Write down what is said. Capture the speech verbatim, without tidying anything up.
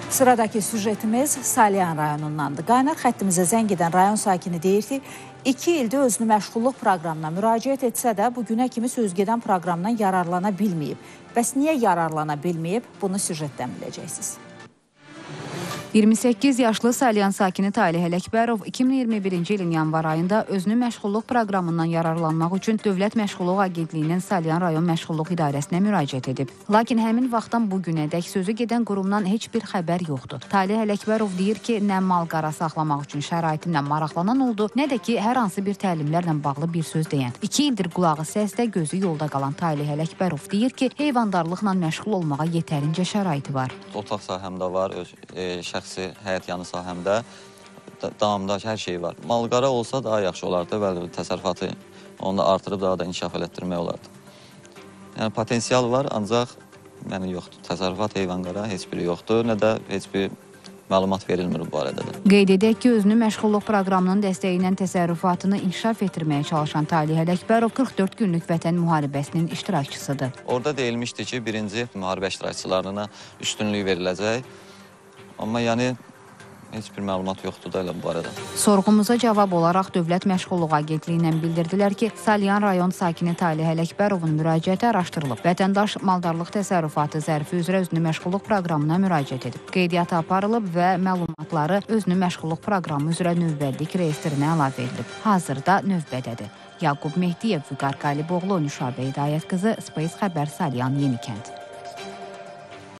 Sıradakı süjetimiz Salyan rayonundandır. Qaynar xəttimizə zəng edən rayon sakini deyir ki, iki ildir özünü məşğulluq proqramına müraciət etsə də bugünə kimi sözgedən proqramdan yararlana bilməyib. Bəs niyə yararlana bilməyib? Bunu süjetdən biləcəksiniz. iyirmi səkkiz yaşlı Salyan sakini Talih Ələkbərov iki min iyirmi birinci ilin yanvar ayında özünü məşğulluq proqramından yararlanmaq üçün Dövlət Məşğulluq Agentliyinin Salyan rayon məşğulluq idarəsinə müraciət edib. Lakin həmin vaxtdan bu günədək sözü gedən qurumdan heç bir xəbər yoxdur. Talih Ələkbərov deyir ki, nə mal-qara saxlamaq üçün şəraitimlə maraqlanan oldu, nə də ki, hər hansı bir təlimlərlə bağlı bir söz deyən. İki ildir qulağı səsdə, gözü yolda qalan Talih Ələkbərov deyir ki, heyvandarlıqla məşğul olmağa yetərincə şəraiti var. Otlaq sahəmdə var, öz e, şəxsi həyət yanı sahəmdə davamda hər şey var. Mal-qara olsa daha yaxşı olardı, bəli, təsərrüfatı onu da artırıb daha da inkişaf elətdirmək olardı. Yəni potensial var, ancaq yəni yoxdur. Təsərrüfat, heyvan-qara heç biri yoxdur, nə də heç bir məlumat verilmir bu barədə də. Qeyd edək ki, özünü məşğulluq proqramının dəstəyi ilə təsərrüfatını inkişaf etdirməyə çalışan Talih Ələkbərov qırx dörd günlük vətən müharibəsinin iştirakçısıdır. Orada deyilmişdi ki, birinci müharibə iştirakçılarına üstünlük veriləcək. Amma yəni heç bir məlumat yoxdur da elə bu barədə. Sorğumuza cavab olaraq Dövlət Məşğulluq Agentliyindən bildirdilər ki, Salyan rayon sakini Talih Ələkbərovun müraciəti araşdırılıb. Vətəndaş maldarlıq təsərrüfatı zərfi üzrə özünü məşğulluq proqramına müraciət edib. Qeydiyyata aparılıb və məlumatları özünü məşğulluq proqramı üzrə növbədlik reyestrinə əlavə edilib. Hazırda növbədədir. Yaqub Mehdiyev, Vüqar Qaliboğlu, Nüşabə Hidayət qızı, Space Xəbər, Salyan, Yenikənd.